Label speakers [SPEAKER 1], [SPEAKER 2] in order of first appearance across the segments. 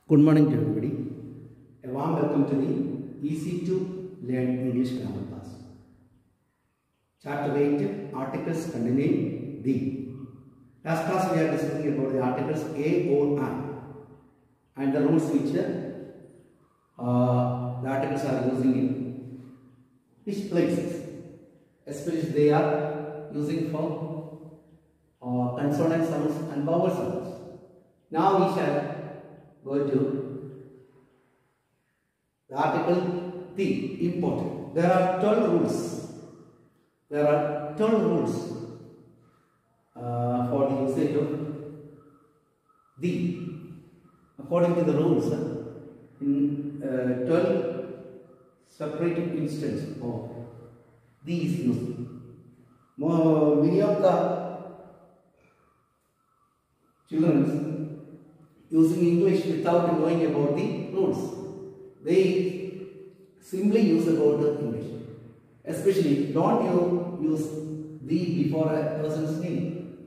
[SPEAKER 1] Good morning to everybody. A warm welcome to the Easy to Learn English Grammar class. Chapter 8, Articles containing the. Last class we are discussing about the articles A or I and the rules which the articles are using in which places, especially they are using for consonant sounds and vowel sounds. Now we shall go to the article the important. There are 12 rules. There are 12 rules for the usage of the. According to the rules, in 12 separate instances of the is used. Many of the children using English without knowing about the rules. They simply use about the English. Especially, don't you use the before a person's name.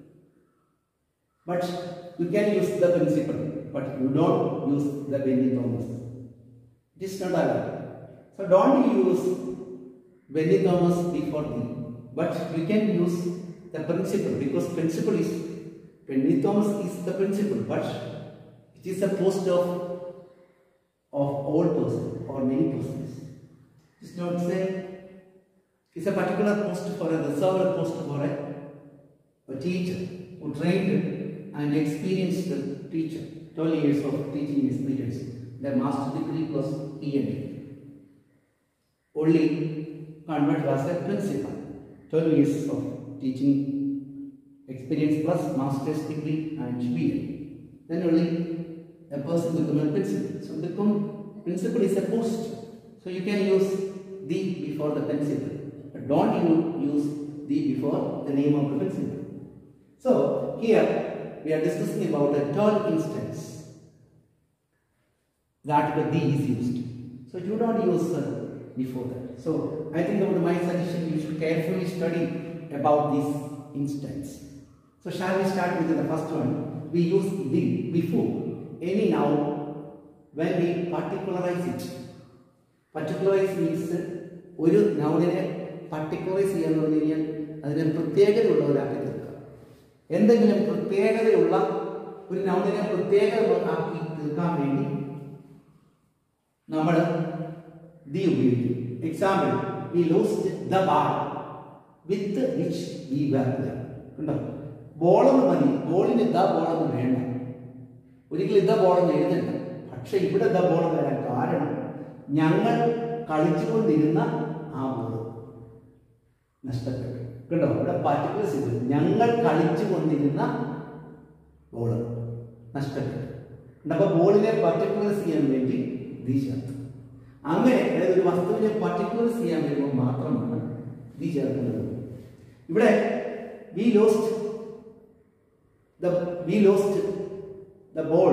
[SPEAKER 1] But you can use the principle, but you don't use the Benny Thomas. It is not allowed. So don't you use Benny Thomas before the, but you can use the principle, because principle is, Benny Thomas is the principle, but it is a post of all persons or many persons. It is not say it's a particular post for a reserved post for a teacher who trained and experienced teacher, 12 years of teaching experience, the master degree plus PhD. Only convert as a principal, 12 years of teaching experience plus master's degree and PhD. Then only a person becomes a principal. So principal is a post. So you can use the before the principal. But don't you use the before the name of the principal. So here we are discussing about a 12 instance that the is used. So you don't use before that. So I think about my suggestion, you should carefully study about this instance. So shall we start with the first one? We use the before any noun when we particularize it. Particularize means ഒരു നൗണിനെ particularize ചെയ്യാന്ന് പറഞ്ഞു കഴിഞ്ഞാൽ അതിനെ പ്രത്യേകതയുള്ള ഒരാക്കി തീർക്കുക. എന്തെങ്കിലും പ്രത്യേകതയുള്ള ഒരു നൗണിനെ പ്രത്യേകമാക്കി തീർക്കാൻ വേണ്ടി നമ്മൾ the ഉപയോഗിക്കും. Example, we lost the ball with which we were playing. കണ്ടോ? ബോളെന്ന് മതി, ബോളിന് ദ ബോളെന്ന് വേണ്ട, ഒരിക്കലും ഇത ബോളെന്ന് എഴുതണ്ട. പക്ഷെ ഇവിടെ ദ ബോൾ വരാൻ കാരണം ഞങ്ങൾ കളിച്ചുകൊണ്ടിരുന്ന ആ ബോൾ നഷ്ടപ്പെട്ടു. കണ്ടോ? ഇവിടെ പാർട്ടിക്കുലർ ചെയ്തു, ഞങ്ങൾ കളിച്ചുകൊണ്ടിരുന്ന ബോൾ നഷ്ടപ്പെട്ടു. അപ്പൊ ബോളിനെ പാർട്ടിക്കുലർ ചെയ്യാൻ വേണ്ടി ദി ചേർത്തു. അങ്ങനെ അതായത് ഒരു വസ്തുവിനെ പാർട്ടിക്കുലർ ചെയ്യാൻ വരുമ്പോൾ മാത്രമാണ് ദി ചേർക്കുന്നത്. ഇവിടെ we lost the ball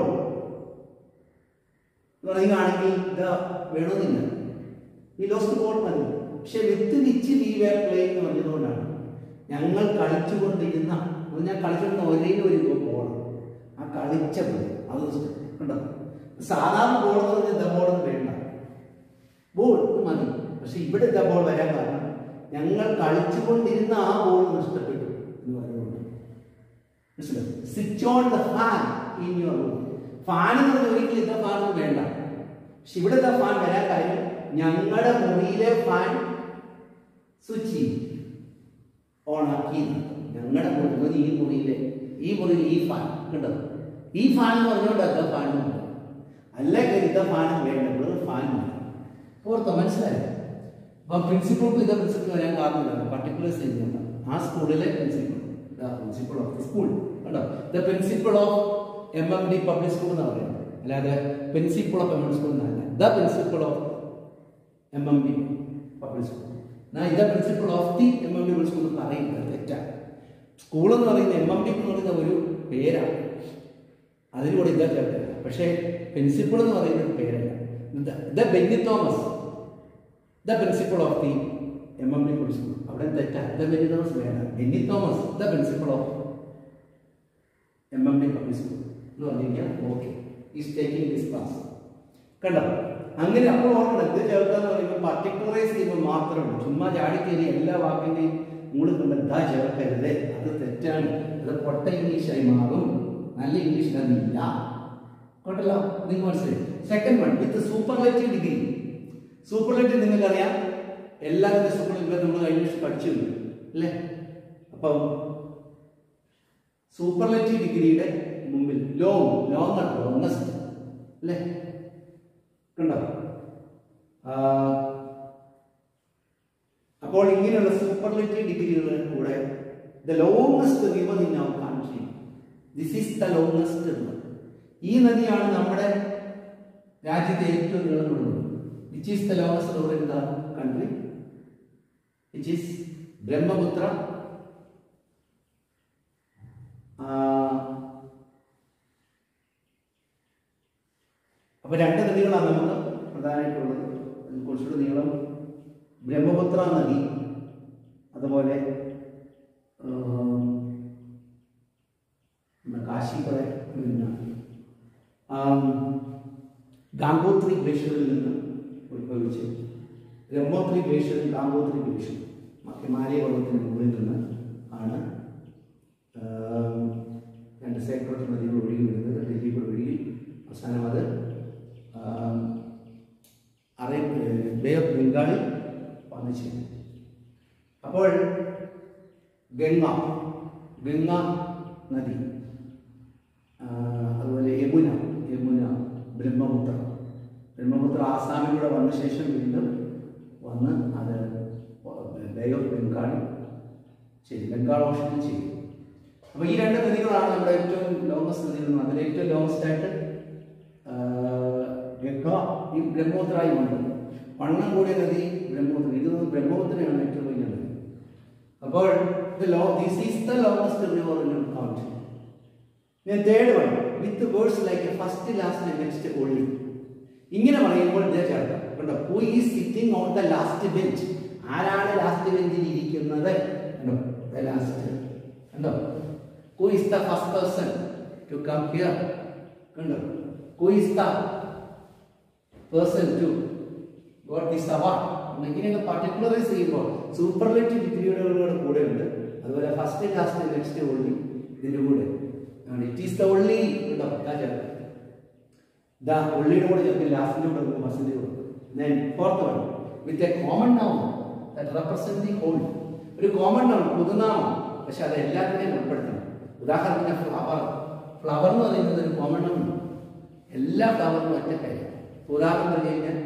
[SPEAKER 1] എന്ന് പറയുകയാണെങ്കിൽ വേണമെന്നില്ല, we lost the ball മതി. പക്ഷെ with which we were playing എന്ന് പറഞ്ഞതുകൊണ്ടാണ് ഞങ്ങൾ കളിച്ചുകൊണ്ടിരുന്ന, ഞാൻ കളിച്ചുകൊണ്ടിരുന്ന ഒരേ ഒരു ബോൾ, ആ കളിച്ച ബോൾ അത് കണ്ടോ. സാധാരണ ബോൾ എന്ന് പറഞ്ഞാൽ ദ ബോൾ എന്ന് വേണ്ട, ബോൾ മതി. പക്ഷെ ഇവിടെ ദ ബോൾ വരാൻ കാരണം ഞങ്ങൾ കളിച്ചുകൊണ്ടിരുന്ന ആ ബോൾ നഷ്ടപ്പെട്ടു എന്ന് പറയുന്നുണ്ട്. മനസ്സിലായി? Switch on the fan in your room. Fan എന്ന് പറഞ്ഞാൽ ഒരിക്കലും ഇന്ന ഫാൻ വേണ്ട, പക്ഷെ ഇവിടെ ദ ഫാൻ വരാൻ കാര്യം ഞങ്ങളുടെ മുറിയിലെ ഫാൻ സ്വിച്ച് ചെയ്യും, ഓൺ ആക്കി. ഞങ്ങളുടെ മുറി, ഈ മുറിയിൽ ഈ ഫാൻ കണ്ടോ, ഈ ഫാൻ എന്ന് പറഞ്ഞുകൊണ്ട് ദ ഫാൻ ഉണ്ട്, അല്ലെങ്കിൽ ഇത ഫാൻ വേണ്ട, ഇവിടെ ഫാൻ ഓർത്തോ? മനസ്സിലായോ? അപ്പൊ പ്രിൻസിപ്പൾക്ക് ഇത പ്രിൻസിപ്പൾ വരാൻ കാരണമില്ല, പർട്ടിക്കുലർ ചെയ്യുന്നുണ്ട്. ആ സ്കൂളിലെ പ്രിൻസിപ്പൾ ഓഫ് സ്കൂൾ കണ്ടോ, the principal of MMD public school എന്ന് പറയുന്നത്, അല്ലാതെ പ്രിൻസിപ്പൾ ഓഫ് MMD സ്കൂൾ എന്നല്ല. The principal of MMD public school, ഇത principal of the MMD public school എന്ന് പറയുന്നത് തെറ്റാണ്. സ്കൂൾ എന്ന് പറയുന്നത് MMD എന്ന് പറയുന്ന ഒരു പേരാണ്, അതിലൂടെ ഇതാ ചേർത്തില്ല. പക്ഷേ പ്രിൻസിപ്പൾ എന്ന് പറയുന്ന ഒരു പേരല്ല. The Benny Thomas, the principal of the MMD public school, അവിടെ തെറ്റാണ്. ദ ബെന്നി തോമസ് വേണ്ട, Benny Thomas the principal of MMD public school എന്ന് പറഞ്ഞു കഴിഞ്ഞാൽ okay. Is taking this class. കണ്ടോ? അങ്ങനെ അപ്പോൾ ഓർക്കണം, ഇത് ചേർക്കാന്ന് പറയുമ്പോൾ പർട്ടിക്കുലറൈസ് ചെയ്യുമ്പോൾ മാത്രമേ, ചുമ്മാ ചാടിക്കയറി എല്ലാ വാക്കിന്റെയും നിങ്ങൾ കണ്ട ഇതാ ചേർക്കരുത്, അത് തെറ്റാണ്, അത് പൊട്ട ഇംഗ്ലീഷായി മാറും, നല്ല ഇംഗ്ലീഷ് അതില്ല. കേട്ടല്ലോ? നിങ്ങൾ മനസ്സിലായി. Second one with superlative degree. Superlative നിങ്ങൾക്കറിയാം, എല്ലാവരുടെ സൂപ്പർലേറ്റീവ് നമ്മൾ കഴിഞ്ഞ പഠിച്ചു അല്ലേ? അപ്പം സൂപ്പർലേറ്റീവ് ഡിഗ്രിയുടെ മുമ്പിൽ ലോങ്ങസ്റ്റ് അല്ലേ? കണ്ടോ? അപ്പോൾ ഇങ്ങനെയുള്ള സൂപ്പർലേറ്റീവ് ഡിഗ്രികളുടെ കൂടെ the longest river in our country, this is the longest river. ഈ നദിയാണ് നമ്മുടെ രാജ്യത്തെ ഏറ്റവും നീളമുള്ളത്. Which is the longest river in the country? Which is Brahmaputra. അപ്പൊ രണ്ട് നദികളാണ് നമുക്ക് പ്രധാനമായിട്ടുള്ളത്. കുറച്ചുകൂടി നീളം ബ്രഹ്മപുത്ര നദി, അതുപോലെ കാശിപ്പുറ ഗംഗോത്രി ഗ്ലേഷ്യറിൽ നിന്ന് ഉത്ഭവിച്ച് ബ്രഹ്മോത്രി ഗ്ലേഷ്യറും ഗംഗോത്രി ഗ്ലേഷ്യറും ഹിമാലയ പർവ്വതത്തിന് മുകളിൽ നിന്ന് ആണ് രണ്ട് സേക്രട്ട് നദികൾ ഒഴുകി വരുന്നത്. ഡൽഹി കൂടെ ഒഴുകി അവസാനം അത് ബേ ഓഫ് ബംഗാളിൽ വന്നു ചേരും. അപ്പോൾ ഗംഗ നദി, അതുപോലെ യമുന, ബ്രഹ്മപുത്ര ആസാമിലൂടെ വന്ന ശേഷം വീണ്ടും വന്ന് അത് ബേ ഓഫ് ബംഗാളിൽ ചെയ്യും, ബംഗാൾ ഓഷനിൽ ചെയ്യും. അപ്പോൾ ഈ രണ്ട് നദികളാണ് നമ്മുടെ ഏറ്റവും ലോങ്ങസ്റ്റ് നദികൾ. അതിൽ ഏറ്റവും ലോങ്ങസ്റ്റ് ആയിട്ട് ഗംഗ ഈ ബ്രഹ്മപുത്രമായി വന്നു. വണ്ണം കൂടിയ നദി ബ്രഹ്മപുത്ര. ഇത് ബ്രഹ്മപുത്രയാണ് ഏറ്റവും വലിയ നദി. അപ്പോൾ this is the longest river in our country. Then third one with words like a first, last and next only. ഇങ്ങനെ പറയുമ്പോൾ ഇതേ ചേർക്കാം. കണ്ടോ? Who is sitting on the last bench? ആരാണ് ലാസ്റ്റ് ബെഞ്ചിൽ ഇരിക്കുന്നത്? കണ്ടോ? The last. കണ്ടോ? Who is the first person to come here? കണ്ടോ? Who is the person to got this award? ഇങ്ങനെയൊക്കെ പർട്ടിക്കുലറൈസ് ചെയ്യുമ്പോൾ സൂപ്പർലേറ്റീവ് ഡിഗ്രിയുടെ കൂടെ ഉണ്ട്. അതുപോലെ ഫസ്റ്റ്, ലാസ്റ്റ്, നെക്സ്റ്റ് ഓൺലി ഇതിൻ്റെ കൂടെ. It is the only. The only കൂടെ ചേർത്ത് ലാസ്റ്റിൻ്റെ കൂടെ ഫസ്റ്റിൻ്റെ കൂടെ. Then fourth one with a common noun that represent the whole. ഒരു കോമൺ നൗൺ, പൊതുനാമം, പക്ഷെ അത് എല്ലാത്തിനെയും ഉൾപ്പെടുത്തണം. ഉദാഹരണത്തിന് ഫ്ലവർ എന്ന് പറയുന്നത് ഒരു കോമൺ നൗൺ, എല്ലാ ഫ്ലവറിനും ഒറ്റ കാര്യം. ഉദാഹരണം പറഞ്ഞു കഴിഞ്ഞാൽ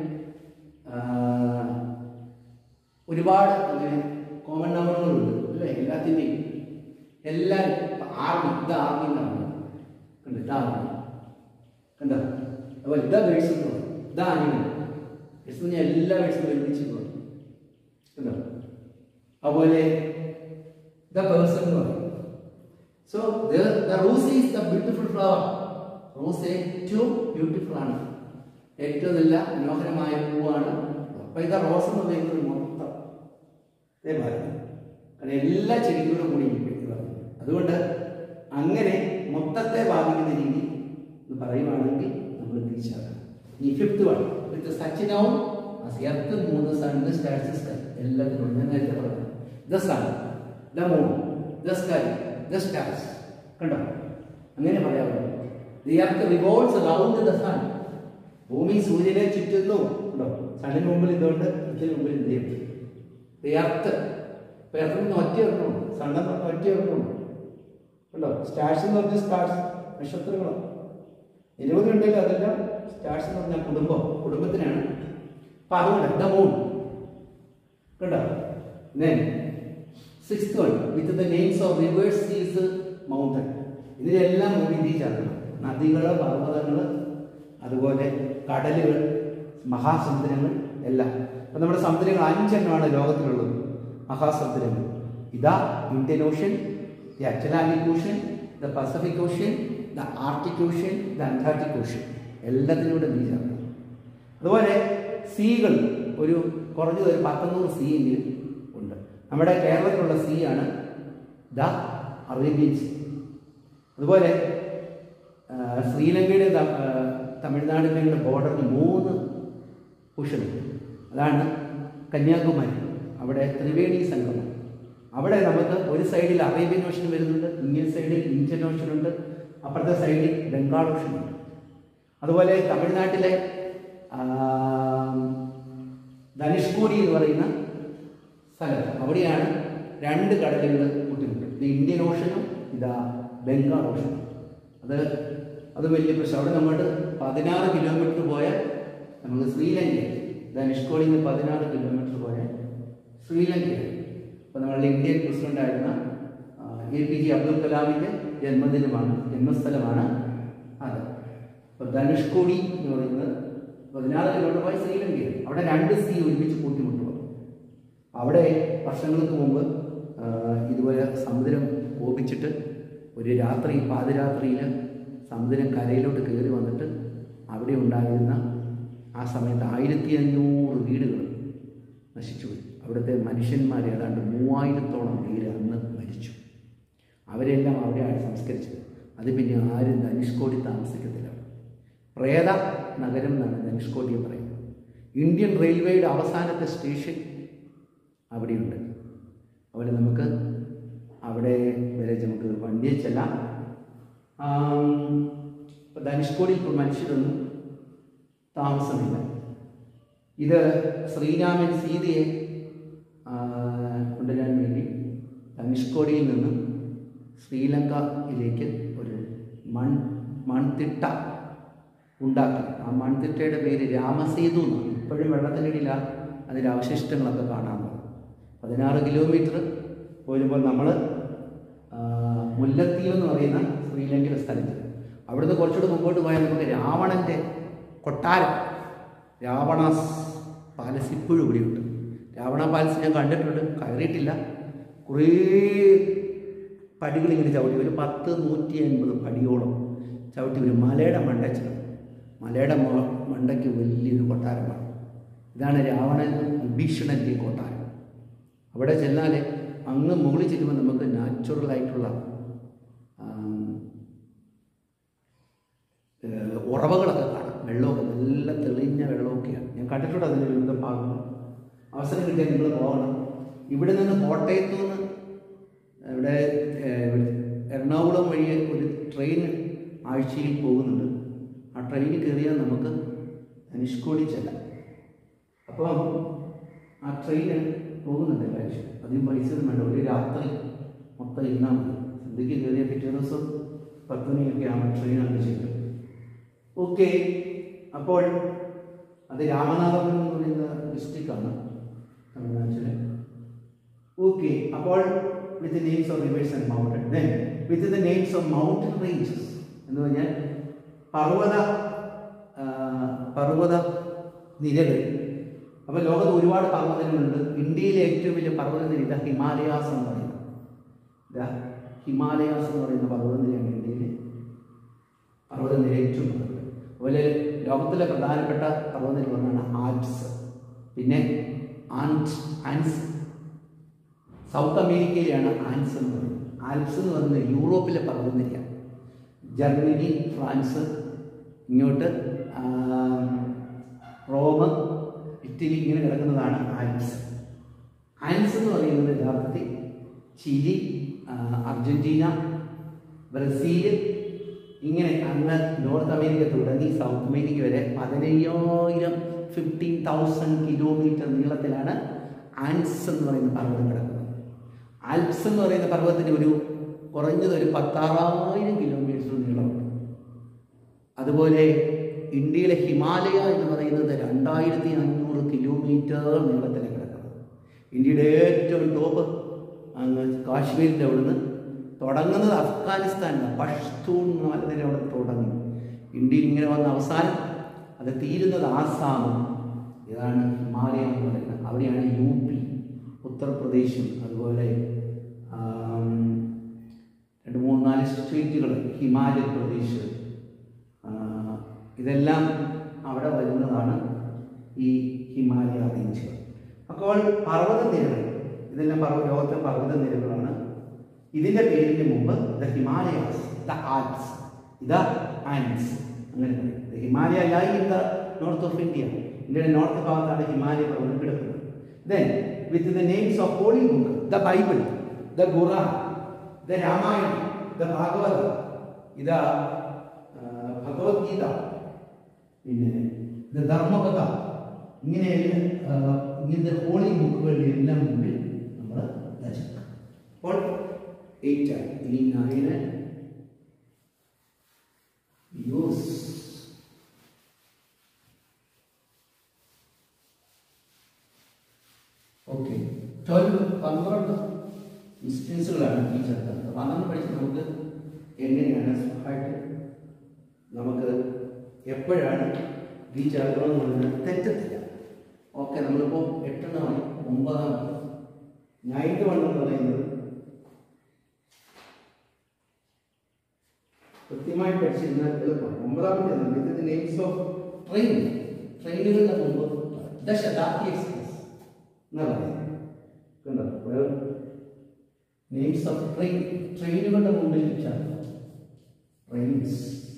[SPEAKER 1] ഒരുപാട് അങ്ങനെ കോമൺ നൗണുകളുണ്ട് അല്ലേ? എല്ലാത്തിൻ്റെയും എല്ലാവരും ആർമി, ഇത് ആർമി എന്നാണ് കണ്ടോ? ഇതാർമി കണ്ടോ? അപ്പോൾ ഇതാ വേഴ്സ് എന്ന് പറയും, ഇതാ ആനിമൽ വേഴ്സ് പറഞ്ഞാൽ എല്ലാ വേഴ്സും ഒരുമിച്ച് പറയും കണ്ടോ? അതുപോലെ ദ പേഴ്സൺ എന്ന് പറയും. So the rose is the beautiful flower. Rose ഏറ്റവും ബ്യൂട്ടിഫുൾ ആണ്, ഏറ്റവും നല്ല മനോഹരമായ പൂവാണ്. അപ്പോൾ ഇതാ റോസ് എന്ന് പറയുന്നത് മൊത്തം കാരണം എല്ലാ ചെടികളും കൂടി അതുകൊണ്ട് അങ്ങനെ മൊത്തത്തെ ബാധിക്കുന്ന രീതി എന്ന് പറയുവാണെങ്കിൽ നമ്മൾ തിരിച്ചറിയണം. ഈ fifth one with such noun earth, മൂന്ന്, സൺ, സ്റ്റാർസ്, സ്കൈ എല്ലാത്തിനും ഞാൻ നേരത്തെ പറഞ്ഞു. The sun, the moon, the sky, the stars. കണ്ടോ? അങ്ങനെ പറയാറുണ്ട്. The earth revolves around the sun. ഭൂമി സൂര്യനെ ചുറ്റുന്നു. കണ്ടോ? സണ്ണിന് മുമ്പിൽ ഇതുകൊണ്ട്, ഇതിന് മുമ്പിൽ എന്ത് ചെയ്യും? The earth. ഇപ്പൊ എർത്തിന് ഒറ്റ വെക്കണം, സണ്ണെന്ന് പറഞ്ഞ ഒറ്റ വെക്കണം. കണ്ടോ? സ്റ്റാർസ് എന്ന് പറഞ്ഞ സ്റ്റാർസ് നക്ഷത്രങ്ങളോ നിരവധി ഉണ്ടെങ്കിൽ അതെല്ലാം സ്റ്റാർസ് എന്ന് പറഞ്ഞാൽ കുടുംബത്തിനാണ്. അപ്പൊ അതുകൊണ്ട് ദ മൂൺ. കണ്ടോ? Sixth one with the names of rivers, seas, mountain. ഇതിലെല്ലാം വിധി ചേർക്കണം. നദികള്, പർവ്വതങ്ങള്, അതുപോലെ കടലുകൾ, മഹാസമുദ്രങ്ങൾ എല്ലാം. അപ്പൊ നമ്മുടെ സമുദ്രങ്ങൾ 5 ലോകത്തിലുള്ളത്. മഹാസമുദ്രങ്ങൾ ഇതാ Indian ocean, the Atlantic Ocean, the Pacific Ocean, the Arctic Ocean, the Antarctic Ocean. എല്ലാത്തിനൂടെ ബീജാണ്. അതുപോലെ സീകൾ ഒരു കുറഞ്ഞത് ഒരു 100 സീ എങ്കിലും ഉണ്ട്. നമ്മുടെ കേരളത്തിലുള്ള സീ ആണ് ദ അറേബ്യൻ സീ. അതുപോലെ ശ്രീലങ്കയുടെ തമിഴ്നാടിൻ്റെ ബോർഡറിൽ 3 ഓഷനുണ്ട്. അതാണ് കന്യാകുമാരി, അവിടെ ത്രിവേണി സംഗമം. അവിടെ നമുക്ക് ഒരു സൈഡിൽ അറേബ്യൻ ഓഷൻ വരുന്നുണ്ട്, ഇന്ത്യൻ സൈഡിൽ ഇന്ത്യൻ ഓഷനുണ്ട്, അപ്പുറത്തെ സൈഡിൽ ബംഗാൾ ഓഷനുണ്ട്. അതുപോലെ തമിഴ്നാട്ടിലെ ധനുഷ്കോടി എന്ന് പറയുന്ന സ്ഥലത്ത് അവിടെയാണ് 2 കടലുകൾ കൂട്ടിമുട്ടുന്നത്. ഇത് ഇന്ത്യൻ ഓഷനും ഇതാ ബംഗാൾ ഓഷനും. അത് വലിയ പ്രശ്നം. അവിടെ നമ്മോട്ട് 16 കിലോമീറ്റർ പോയാൽ നമുക്ക് ശ്രീലങ്കയാണ്. ധനുഷ്കോടിയിൽ നിന്ന് 16 കിലോമീറ്റർ പോയാൽ ശ്രീലങ്കയാണ്. അപ്പോൾ നമ്മളുടെ ഇന്ത്യൻ പ്രസിഡൻ്റായിരുന്ന APJ അബ്ദുൽ കലാമിൻ്റെ ജന്മസ്ഥലമാണ് അത്. അപ്പോൾ ധനുഷ്കോടി എന്ന് പറയുന്നത് 16 കിലോമീറ്റർ പോയ ശ്രീലങ്കയാണ്. അവിടെ 2 സീ ഒരുമിച്ച് കൂട്ടിമുട്ടുക. അവിടെ വർഷങ്ങൾക്ക് മുമ്പ് ഇതുപോലെ സമുദ്രം കോപിച്ചിട്ട് ഒരു രാത്രി പാതിരാത്രിയിൽ സമുദ്രം കരയിലോട്ട് കയറി വന്നിട്ട് അവിടെ ഉണ്ടായിരുന്ന ആ സമയത്ത് 1500 വീടുകൾ നശിച്ചുപോയി. അവിടുത്തെ മനുഷ്യന്മാർ ഏതാണ്ട് 3000-ഓളം പേര് അന്ന് മരിച്ചു. അവരെല്ലാം അവിടെയാണ് സംസ്കരിച്ചത്. അത് പിന്നെ ആരും ധനുഷ്കോടി താമസിക്കത്തില്ല. പ്രേത നഗരം എന്നാണ് ധനുഷ്കോടിയെ പറയുന്നത്. ഇന്ത്യൻ റെയിൽവേയുടെ അവസാനത്തെ സ്റ്റേഷൻ അവിടെയുണ്ട്. അതുപോലെ നമുക്ക് അവിടെ വരെ നമുക്ക് വണ്ടിയെ ചെല്ലാം. ധനുഷ്കോടിയിൽ ഇപ്പോൾ മനുഷ്യരൊന്നും താമസമില്ല. ഇത് ശ്രീരാമൻ സീതയെ കൊണ്ടുവരാൻ വേണ്ടി ധനുഷ്കോടിയിൽ നിന്നും ശ്രീലങ്കയിലേക്ക് ഒരു മൺതിട്ട ഉണ്ടാക്കി. ആ മൺതിട്ടയുടെ പേര് രാമസേതു എന്നാണ്. ഇപ്പോഴും വെള്ളത്തിനടിയില്ല അതിൻ്റെ അവശിഷ്ടങ്ങളൊക്കെ കാണാൻ. 16 കിലോമീറ്റർ പോരുമ്പോൾ നമ്മൾ മുല്ലത്തീവ് എന്ന് പറയുന്ന ശ്രീലങ്കയിലെ സ്ഥലത്ത്, അവിടുന്ന് കുറച്ചുകൂടെ മുമ്പോട്ട് പോയാൽ നമുക്ക് രാവണൻ്റെ കൊട്ടാരം, രാവണാസ് പാലസ് ഇപ്പോഴും ഇവിടെയുണ്ട്. രാവണ പാലസ് ഞാൻ കണ്ടിട്ടുണ്ട്, കയറിയിട്ടില്ല. കുറേ പടികൾ ഇങ്ങനെ ചവിട്ടി, ഒരു 150 പടിയോളം ചവിട്ടി ഒരു മലയുടെ മണ്ടച്ചിടും. മലയുടെ മണ്ടയ്ക്ക് വലിയൊരു കൊട്ടാരമാണ്. ഇതാണ് രാവണൻ വിഭീഷണൻ്റെ കൊട്ടാരം. അവിടെ ചെന്നാൽ അങ്ങ് മുകളിൽ ചെല്ലുമ്പോൾ നമുക്ക് നാച്ചുറലായിട്ടുള്ള ഉറവകളൊക്കെ കാണാം. വെള്ളമൊക്കെ നല്ല തെളിഞ്ഞ വെള്ളമൊക്കെയാണ്. ഞാൻ കണ്ടിട്ടുണ്ട് അതിൻ്റെ വിവിധ ഭാഗങ്ങൾ. അവസരം കിട്ടിയാൽ നിങ്ങൾ പോകണം. ഇവിടെ നിന്ന് കോട്ടയത്തു നിന്ന് ഇവിടെ എറണാകുളം വഴി ഒരു ട്രെയിൻ ആഴ്ചയിൽ പോകുന്നുണ്ട്. ആ ട്രെയിനിൽ കയറിയാൽ നമുക്ക് ധനുഷ്കോടി ചെല്ലാം. അപ്പം ആ ട്രെയിന് പോകുന്നുണ്ട് കാര്യം. അധികം പൈസ ഒന്നും വേണ്ട. ഒരു രാത്രി മൊത്തം ഇരുന്നാൽ മതി. സന്ധ്യയ്ക്ക് കയറിയാൽ പിറ്റേ ദിവസം 10 മണിയൊക്കെ ആകുമ്പോൾ ട്രെയിനാണ് ചെയ്തത്. ഓക്കെ, അപ്പോൾ അത് രാമനാഥപുരം എന്ന് പറയുന്ന ഡിസ്ട്രിക്റ്റാണ് തമിഴ്നാട്ടിലെ. ഓക്കെ, അപ്പോൾ with the names of rivers and mountain, then with the names of mountain ranges എന്ന് പറഞ്ഞാൽ പർവ്വത നിരകൾ. അപ്പോൾ ലോകത്ത് ഒരുപാട് പർവ്വതങ്ങളുണ്ട്. ഇന്ത്യയിലെ ഏറ്റവും വലിയ പർവ്വതനിര ഇതാ ഹിമാലയാസ് എന്ന് പറയുന്നത്. ഹിമാലയാസ് എന്ന് പറയുന്ന പർവ്വതനിരയാണ് ഇന്ത്യയിലെ പർവ്വതനിര ഏറ്റവും കൂടുതൽ. അതുപോലെ ലോകത്തിലെ പ്രധാനപ്പെട്ട പർവ്വതനിര ഒന്നാണ് ആൽപ്സ്. പിന്നെ ആൻസ് സൗത്ത് അമേരിക്കയിലെയാണ് ആൻസ് എന്ന് പറയുന്നത്. ആൽപ്സ് എന്ന് പറയുന്നത് യൂറോപ്പിലെ പർവ്വതനിരയാണ്. ജർമ്മനി, ഫ്രാൻസ്, ഇങ്ങോട്ട് റോം, ഇറ്റലി, ഇങ്ങനെ കിടക്കുന്നതാണ് ആൽപ്സ്. ആൻസ് എന്ന് പറയുന്നത് യഥാർത്ഥത്തിൽ ചിലി, അർജന്റീന, ബ്രസീൽ, ഇങ്ങനെ അങ്ങ് നോർത്ത് അമേരിക്ക തുടങ്ങി സൗത്ത് അമേരിക്ക വരെ 15,000 കിലോമീറ്റർ നീളത്തിലാണ് ആൻസ് എന്ന് പറയുന്ന പർവ്വതം കിടക്കുന്നത്. ആൽപ്സ് എന്ന് പറയുന്ന പർവ്വതത്തിന് കുറഞ്ഞത് ഒരു 16,000 കിലോമീറ്റർ നീളമുണ്ട്. അതുപോലെ ഇന്ത്യയിലെ ഹിമാലയ എന്ന് പറയുന്നത് 2,500 കിലോമീറ്റർ നീളത്തിലാണ് കിടക്കുന്നത്. ഇന്ത്യയുടെ ഏറ്റവും ടോപ്പ് അങ്ങ് കാശ്മീരിൻ്റെ അവിടുന്ന് തുടങ്ങുന്നത് അഫ്ഗാനിസ്ഥാനിലാണ്. പഷ്തൂൺ മലനിര അവിടെ തുടങ്ങി ഇന്ത്യയിൽ ഇങ്ങനെ വന്ന അവസാനം അത് തീരുന്നത് ആസാം. ഇതാണ് ഹിമാലയ എന്ന് പറയുന്നത്. അവിടെയാണ് UP, ഉത്തർപ്രദേശും അതുപോലെ 2-3-4 സ്റ്റേറ്റുകൾ, ഹിമാചൽ പ്രദേശ്, ഇതെല്ലാം അവിടെ വരുന്നതാണ് ഈ ഹിമാലയ റേഞ്ചുകൾ. അപ്പോൾ പർവ്വതനിരകൾ, ഇതെല്ലാം ലോകത്തെ പർവ്വതനിരകളാണ്. ഇതിൻ്റെ പേരിന് മുമ്പ് the Himalayas, the Alps, the Andes അങ്ങനെ പറയും. Himalaya lie in the north of India. ഇന്ത്യയുടെ നോർത്ത് ഭാഗത്താണ് ഹിമാലയ പർവ്വതം കിടക്കുന്നത്. Then with the names of holy book, the Bible, the Quran, the Ramayana, the Bhagavata, the Bhagavad Gita, the Dharmakatha, ഇങ്ങനത്തെ holy ബുക്കുകളിലെല്ലാം മുമ്പിൽ നമ്മൾ രചിക്കണം. അപ്പോൾ 8 ആയി. ഇനി 9 യൂസ്. ഓക്കെ, 12 ഇൻസ്റ്റൻസുകളാണ് ടീച്ചർ തന്നത്. 12 പഠിച്ച് നമുക്ക് എങ്ങനെയാണ് സുഖമായിട്ട് നമുക്ക് എപ്പോഴാണ് ടീച്ചർ തെറ്റത്തില്ല. ഓക്കെ, നമ്മളിപ്പോൾ 8 9 9th വൺ എന്ന് പറയുന്നത് കൃത്യമായി പഠിച്ചിരുന്നാൽ എളുപ്പമാണ്. 9ാമത്തെ നെയിംസ് ഓഫ് ട്രെയിൻ. ട്രെയിനുകളുടെ മുമ്പ് ദ ശതാബ്ദി എക്സ്പ്രസ് എന്നാ പറയുന്നത്. കണ്ടോ, നെയിംസ് ഓഫ് ട്രെയിൻ. ട്രെയിനുകളുടെ മുമ്പിൽ ചേർക്കാം ട്രെയിൻസ്.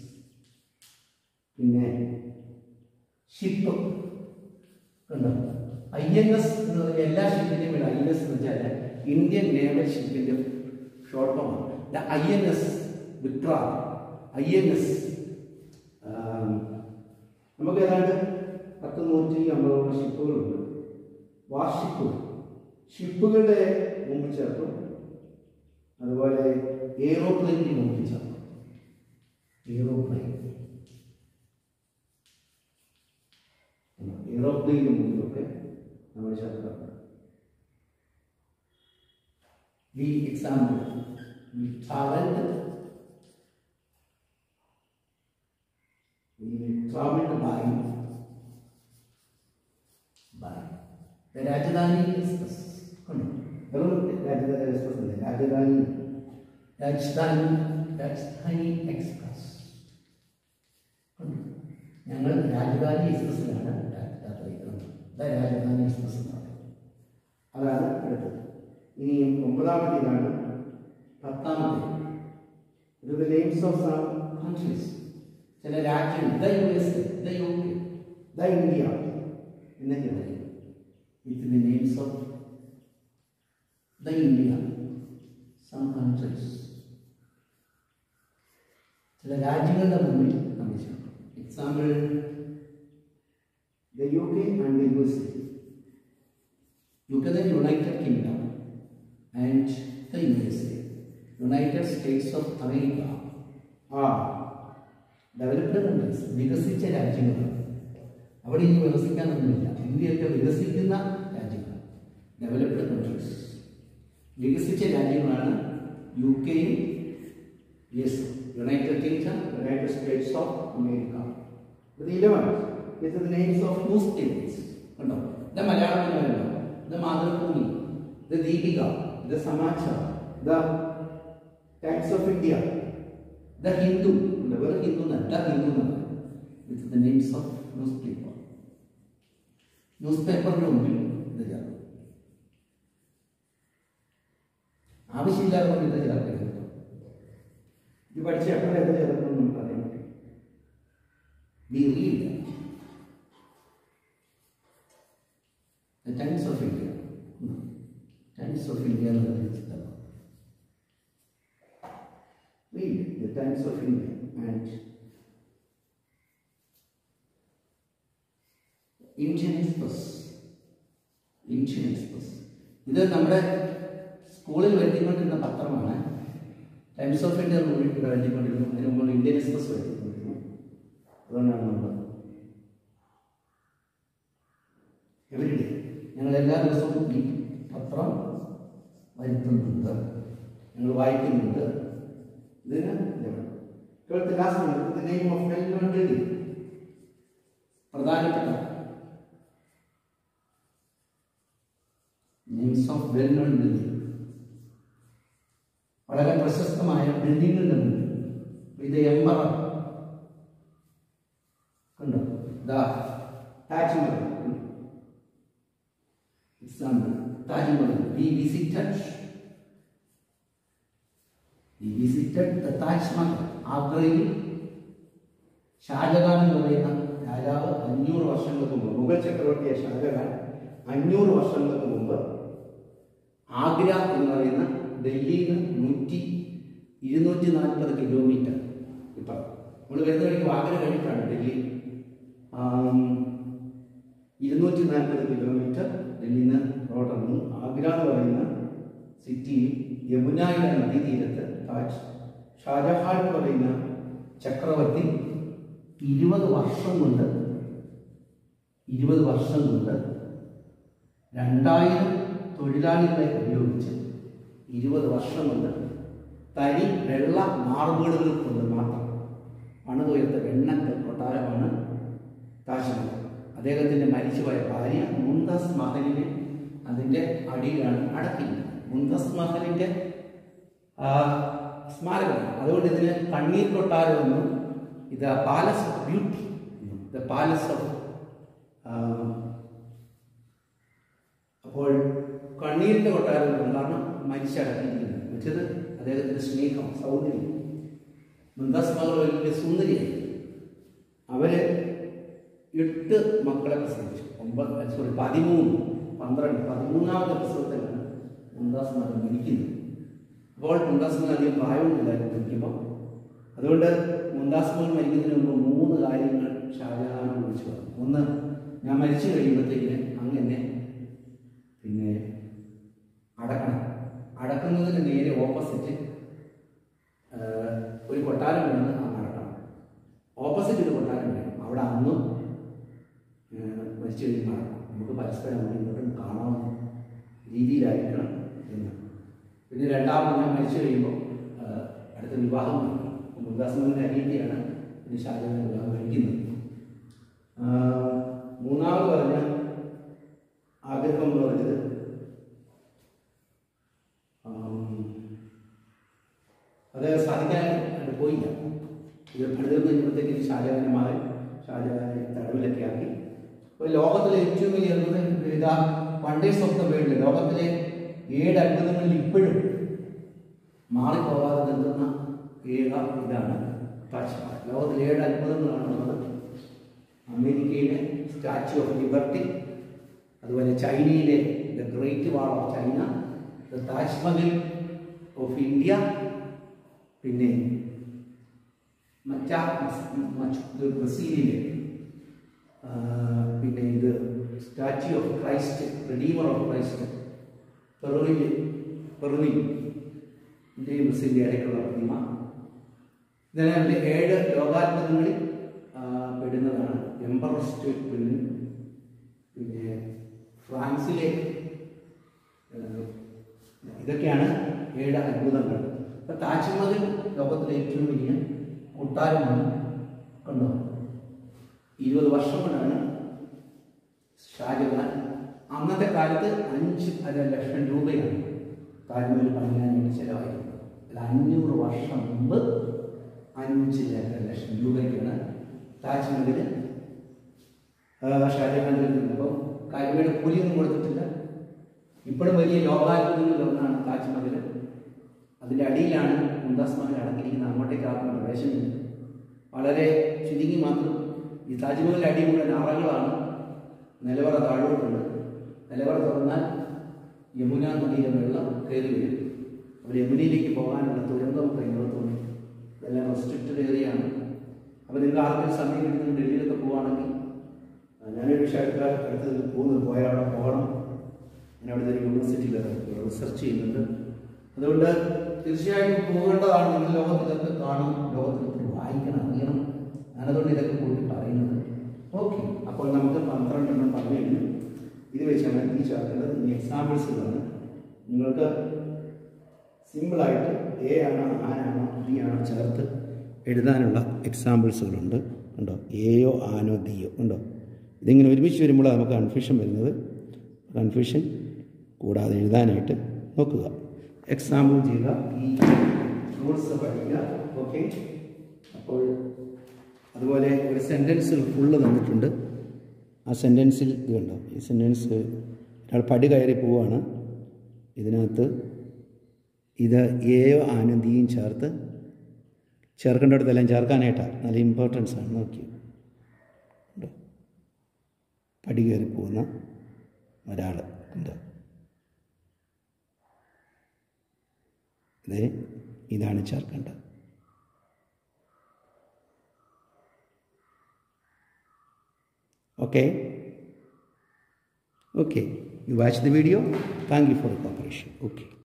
[SPEAKER 1] പിന്നെ ഷിപ്പ് കണ്ടോ, INS എന്ന് പറഞ്ഞാൽ എല്ലാ ഷിപ്പിന്റെയും വേണം. INS എന്ന് വെച്ചാൽ ഇന്ത്യൻ നേവൽ ഷിപ്പിന്റെ ഷോർട്ട് ഫോമാണ്. INS Vikram, INS. നമുക്ക് ഏതാണ്ട് 150 ഷിപ്പുകളുണ്ട്. വാർഷിപ്പുകൾ ഷിപ്പുകളുടെ മുമ്പ് ചേർക്കും. അതുപോലെ എയ്റോപ്ലെയിനിന് മുമ്പിൽ ചേർക്കും. എയ്റോപ്ലെയിനിന് മുമ്പിലൊക്കെ നമ്മൾ ചേർക്കാറുണ്ട്. The example, we traveled by the Rajdhani Express. Rajdhani Express. ഞങ്ങൾ രാജധാനി എക്സ്പ്രസ്സിലാണ് യാത്ര ചെയ്യുന്നത്. രാജധാനി എക്സ്പ്രസ് എന്ന് പറയുന്നത് അതാണ് അടുത്തത്. ഇനി 9ാമത്തേതാണ് 10ാമത്തെ. ഇത് നെയിംസ് ഓഫ് സം കൺട്രീസ്. ചില രാജ്യങ്ങൾ the USA, the UK, the India എന്നൊക്കെ പറയും. With the names of the India, some countries. ചില രാജ്യങ്ങളുടെ മുമ്പിൽ നമ്മൾ ചേർക്കും. Example the UK and the USA. UK, the United Kingdom, and the USA, United States of America, are developed countries. വികസിച്ച രാജ്യങ്ങളാണ്. അവിടെ ഇനി വികസിക്കാനൊന്നുമില്ല. ഇന്ത്യയൊക്കെ വികസിക്കുന്ന രാജ്യങ്ങൾ, ഡെവലപ്ഡ് കൺട്രീസ്. വികസിച്ച രാജ്യങ്ങളാണ് UKയും US, United Kingdom, United States of America. The 11 with the names of newspapers. കണ്ടോ, ഇത് മലയാളത്തിൽ വരുന്നു. ഇത് മാതൃഭൂമി, ഇത് ദീപിക, ഇത് Samachar, the Times of India, the Hindu, വെറും ഹിന്ദു നല്ല Hindu with the names of newspaper. ന്യൂസ്പേപ്പറിന് മുമ്പിൽ ഇത് ചേർക്കും. ആവശ്യമില്ലാതെ ഇത് ചേർക്കരുത്. ഇത് പഠിച്ച എപ്പോഴും ഇത് ചേർക്കണം നമുക്ക് അറിയാൻ പറ്റും. We read the Times of India. Times of India എന്ന് പറയുന്നത് read the Times of India and Indian Express. Indian Express ഇത് നമ്മുടെ സ്കൂളിൽ വരുത്തിക്കൊണ്ടിരുന്ന പത്രമാണ്. ടൈംസ് ഓഫ് ഇന്ത്യ വരുത്തിക്കൊണ്ടിരുന്നു. അതിന് മുമ്പ് ഇന്ത്യൻ എക്സ്പ്രസ് വരുത്തിക്കൊണ്ടിരുന്നു. അതുകൊണ്ടാണ് നമ്മൾ എവരിഡേ ഞങ്ങൾ എല്ലാ ദിവസവും ഈ പത്രം വരുത്തുന്നുണ്ട്, ഞങ്ങൾ വായിക്കുന്നുണ്ട്. ഇതിന് പ്രധാനപ്പെട്ട names of well known building, വളരെ പ്രശസ്തമായ ബിൽഡിങ്ങുകളുടെ മുന്നിൽ. ഇത് എംപറർ കണ്ടോ, Taj Mahal. Example Taj Mahal. We visited the Taj Mahal. ആഗ്രയിൽ ഷാജഹാൻ എന്ന് പറയുന്ന രാജാവ് 500 വർഷങ്ങൾക്ക് മുമ്പ്, മുഗൾ ചക്രവർത്തിയായ ഷാജഹാൻ 500 വർഷങ്ങൾക്ക് മുമ്പ് ആഗ്ര എന്ന് പറയുന്ന ഡൽഹിയിൽ നിന്ന് 240 കിലോമീറ്റർ, ഇപ്പം നമ്മൾ വരുന്ന വഴിക്ക് ആഗ്ര കഴിഞ്ഞിട്ടാണ് ഡൽഹി, 240 കിലോമീറ്റർ ഡൽഹിയിൽ നിന്ന് റോഡിറങ്ങി ആഗ്ര എന്ന് പറയുന്ന സിറ്റിയിൽ യമുനയുടെ നദീതീരത്ത് ഷാജഹാൻ എന്ന് പറയുന്ന ചക്രവർത്തി 20 വർഷം കൊണ്ട് 2000 തൊഴിലാളികളെ ഉപയോഗിച്ച് 20 വർഷം കൊണ്ട് തനി വെള്ള മാർബിളുകൾ കൊണ്ട് മാത്രം പണിതുയർത്ത വെണ്ണക്കൽ കൊട്ടാരമാണ് താജ്മഹൽ. അദ്ദേഹത്തിൻ്റെ മരിച്ചുപോയ ഭാര്യ മുംതാസ് മഹലിനെ അതിൻ്റെ അടിയിലാണ് അടക്കിയത്. മുംതാസ് മഹലിൻ്റെ സ്മാരകമാണ്. അതുകൊണ്ട് ഇതിന് കണ്ണീർ കൊട്ടാരമെന്നും ഇത് palace of beauty, the palace of, അപ്പോൾ കണ്ണീരിൻ്റെ കൊട്ടാരമാണ്. കാരണം മരിച്ചടക്കിയിരിക്കുന്നത്. മറ്റേത് അദ്ദേഹത്തിൻ്റെ സ്നേഹം, സൗന്ദര്യം. മുംതാസ് മഹൽ വലിയ സുന്ദരിയായി. അവർ 8 മക്കളെ പ്രസവിച്ചു. 13ാമത്തെ പ്രസവത്തിലാണ് മുംതാസ് മഹൽ മരിക്കുന്നത്. അപ്പോൾ മുംതാസ് മഹൽ അധികം പ്രായമൊന്നുമില്ലായിരുന്നു മരിക്കുമ്പോൾ. അതുകൊണ്ട് മുംതാസ് മഹൽ മരിക്കുന്നതിന് മുമ്പ് 3 കാര്യങ്ങൾ ഷാജഹാനെ വിളിച്ചു പറഞ്ഞു. ഒന്ന്, ഞാൻ മരിച്ചു കഴിയുമ്പോഴത്തേക്കിന് അങ്ങനെ പിന്നെ അടക്കണം. അടക്കുന്നതിന് നേരെ ഓപ്പോസിറ്റ് ഒരു കൊട്ടാരം വേണമെന്ന് അങ്ങ് അടക്കണം. ഓപ്പോസിറ്റ് ഒരു കൊട്ടാരം വേണം. അവിടെ അന്നും മരിച്ചു കഴിയുമ്പോൾ അടക്കണം. നമുക്ക് പരസ്പരം ഇങ്ങോട്ടും കാണാവുന്ന രീതിയിലായിരിക്കണം എന്ന്. പിന്നെ രണ്ടാമത്, ഞാൻ മരിച്ചു കഴിയുമ്പോൾ അടുത്ത വിവാഹം നടക്കണം. മുംതാസ് മഹലിൻ്റെ അനിയത്തിയാണ് പിന്നെ ഷാജഹാൻ വിവാഹം കഴിക്കുന്നത്. മൂന്നാമത് പറഞ്ഞ ആഗ്രഹം എന്ന് പറഞ്ഞത് അത് സാധിക്കാൻ പോയില്ല. ഇത് പണിതീർന്ന് കഴിഞ്ഞപ്പോഴത്തേക്ക് ഷാജഹാൻ്റെ മകൻ ഷാജഹാനെ തടവിലൊക്കെ ആക്കി. അപ്പോൾ ലോകത്തിലെ ഏറ്റവും വലിയ അത്ഭുതം ഇതാ, വണ്ടേഴ്സ് ഓഫ് ദ വേൾഡ്, ലോകത്തിലെ 7 അത്ഭുതങ്ങളിൽ ഇപ്പോഴും മാറിപ്പോകാതെ നിൽക്കുന്ന ഏക ഇതാണ് താജ്മഹൽ. ലോകത്തിലെ 7 അത്ഭുതങ്ങളാണുള്ളത്. അമേരിക്കയിലെ സ്റ്റാച്യു ഓഫ് ലിബർട്ടി, അതുപോലെ ചൈനയിലെ the great wall of China, the Taj Mahal of India, പിന്നെ ബ്രസീലിലെ പിന്നെ ഇത് statue of Christ, redeemer of Christ, പെറുവിൽ ഇന്ത്യയും ബ്രസീലിൻ്റെ ഇടയ്ക്കുള്ള പ്രതിമ. ഇതെല്ലാം 7 ലോകാത്ഭുതങ്ങളിൽ പെടുന്നതാണ്. എംപറർ സ്റ്റേറ്റ് ബിൽഡിംഗ്, പിന്നെ ഫ്രാൻസിലെ, ഇതൊക്കെയാണ് 7 അത്ഭുതങ്ങൾ. അപ്പം താജ്മഹൽ ലോകത്തിലെ ഏറ്റവും വലിയ കൊട്ടാരമാണ്. കണ്ടോ, 20 വർഷം കൊണ്ടാണ് ഷാജഹാൻ, അന്നത്തെ കാലത്ത് 5.5 ലക്ഷം രൂപയാണ് താജ്മഹൽ പണിയാൻ വേണ്ടി ചിലവായിരുന്നത്. അല്ല, 500 വർഷം മുമ്പ് 5.5 ലക്ഷം രൂപയ്ക്കാണ് താജ്മഹൽ ഷാജഹാൻ നൽകുന്നത്. അപ്പോൾ കാര്യമായിട്ട് കൂലിയൊന്നും കൊടുത്തിട്ടില്ല. ഇപ്പോഴും വലിയ ലോകാത്ഭുതങ്ങളിൽ ഒന്നാണ് താജ്മഹൽ. അതിൻ്റെ അടിയിലാണ് മുംതാസ് മഹൽ അടക്കിയിരിക്കുന്നത്. അങ്ങോട്ടേക്ക് ആർക്കും പ്രവേശനമില്ല. വളരെ ചുരുങ്ങി മാത്രം. ഈ താജ്മഹലിൻ്റെ അടി മുഴുവൻ അറകളാണ്. നിലവറ താഴോട്ടുണ്ട്. നിലവറ തുറന്നാൽ യമുന നദിയിലെ വെള്ളം കയറി വരും. അവർ യമുനയിലേക്ക് പോകാനുള്ള തുരങ്കമൊക്കെ ഇങ്ങോട്ടുണ്ട്. ഇതെല്ലാം റെസ്ട്രിക്റ്റഡ് ഏരിയയാണ്. അപ്പോൾ നിങ്ങൾ ആർക്കൊരു സമയം കിട്ടുന്നത് ഡൽഹിയിലൊക്കെ പോവുകയാണെങ്കിൽ, ഞാനൊരു വിഷയക്കാർ അടുത്ത് പോയാൽ അവിടെ പോകണം. ഞാൻ അവിടുത്തെ ഒരു യൂണിവേഴ്സിറ്റിയിൽ റിസർച്ച് ചെയ്യുന്നുണ്ട്. അതുകൊണ്ട് തീർച്ചയായിട്ടും പോകേണ്ടതാണ്. നിങ്ങൾ ലോകത്തിലൊക്കെ കാണും, ലോകത്തിലൊക്കെ വായിക്കണം, അറിയണം. ഞാനതുകൊണ്ട് ഇതൊക്കെ കൂട്ടി പറയുന്നത്. ഓക്കെ, അപ്പോൾ നമുക്ക് 12 എണ്ണം പറഞ്ഞു കഴിഞ്ഞു. ഇത് വെച്ചാണ് ഈ ചേർക്കേണ്ടത്. ഇനി എക്സാമ്പിൾസുകളാണ്. നിങ്ങൾക്ക് സിമ്പിളായിട്ട് എ ആണോ ആനാണോ ഡി ആണോ ചേർത്ത് എഴുതാനുള്ള എക്സാമ്പിൾസുകളുണ്ട്. ഉണ്ടോ, എയോ ആനോ ഡിയോ ഉണ്ടോ. ഇതിങ്ങനെ ഒരുമിച്ച് വരുമ്പോഴാണ് നമുക്ക് കൺഫ്യൂഷൻ വരുന്നത്. കൺഫ്യൂഷൻ കൂടാതെ എഴുതാനായിട്ട് നോക്കുക. എക്സാമ്പിൾ ചെയ്യുക, ഈ റൂൾസ് പഠിക്കുക. ഓക്കെ, അപ്പോൾ അതുപോലെ ഒരു സെൻറ്റൻസ് ഫുള്ള് തന്നിട്ടുണ്ട്. ആ സെൻറ്റൻസിൽ ഇത് കണ്ടോ, ഈ സെൻറ്റൻസ് ഒരാൾ പടി കയറി പോവുകയാണ്. ഇതിനകത്ത് ഇത് എയോ ആനോ ഡിയും ചേർത്ത് ചേർക്കേണ്ടടുത്തെല്ലാം ചേർക്കാനായിട്ടാണ്. നല്ല ഇമ്പോർട്ടൻസ് ആണ്. നോക്കി പടി കയറി പോകുന്ന ഒരാൾ ഉണ്ട്. ഇതാണ് ചേർക്കേണ്ടത്. Okay. You watch the video. Thank you for the cooperation. Okay.